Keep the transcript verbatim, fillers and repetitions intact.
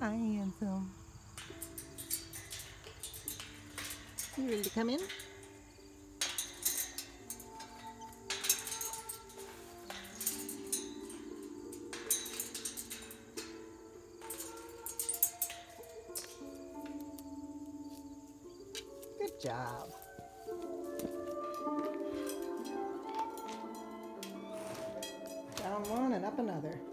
Hi, handsome. You ready to come in? Good job. Down one and up another.